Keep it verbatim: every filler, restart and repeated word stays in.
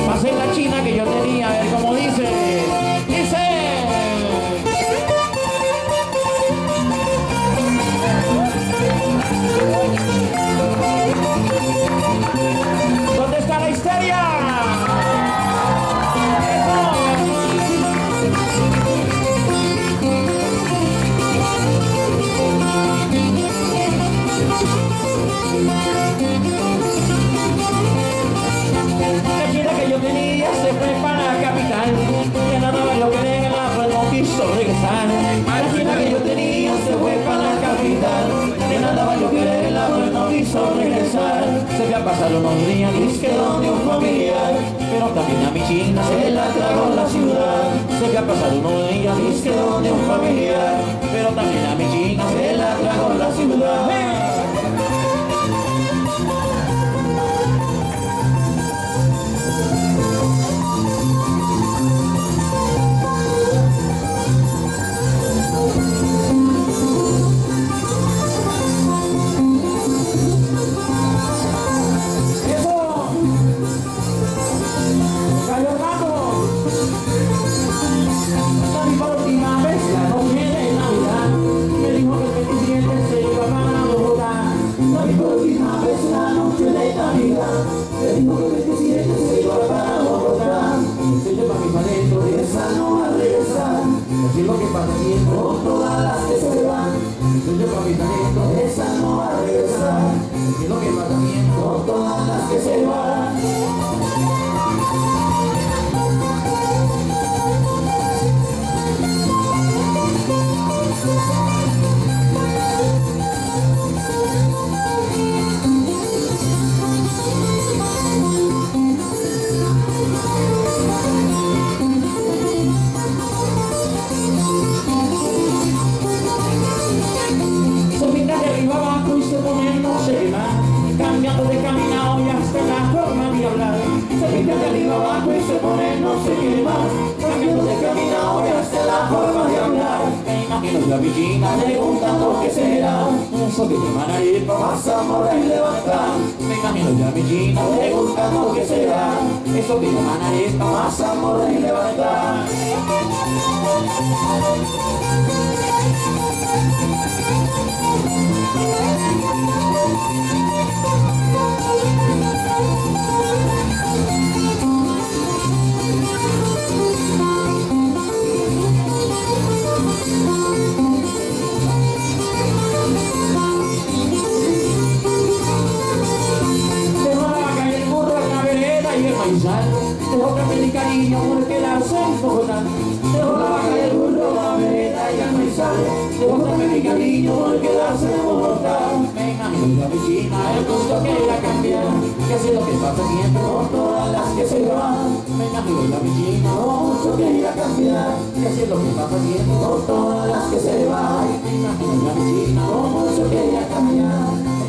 Pasé la china que yo tenía, a ver cómo dice. Dice. ¿Dónde está la histeria? La china que yo tenía se fue para la capital, que nada valió querer, la no quiso regresar. La china que yo tenía se fue para la capital, que nada valió querer, la no quiso regresar. Se fue a pasar unos días, disque donde un familiar, pero también a mi china se la tragó la ciudad. Se fue a pasar unos días, disque donde un familiar, pero también a mi china se la tragó la ciudad. Me dijo que veintisiete se iba para Bogotá. Se lleva mi malento y esa no va a regresar. Así es lo que pasa siempre con todas las que se van. Se lleva mi talento, esa no va a regresar. Así es lo que pasa siempre con todas las que se van. Cambiando de camino y hasta la forma de hablar. Se pinta de arriba abajo y se pone no sé qué más. Cambiando de camino y hasta la forma de hablar. Me imagino la villina preguntando qué será. Eso que te van a ir para más amor y levantar. Me imagino la villina preguntando qué será. Eso que te van a ir para más amor y levantar. Dejo que mi cariño por quedarse en Bogotá. Dejo la vaca y el burro, la vereda y el maizal. Dejo que mi cariño por quedarse en Bogotá. Me imagino la vecina, el gusto que ella cambia, que así es lo que pasa siempre con todas las que se van. Me imagino la vecina, lo mucho que ella cambia, que así es lo que pasa siempre con todas las que se van. Me imagino la vecina, lo mucho que ella cambia.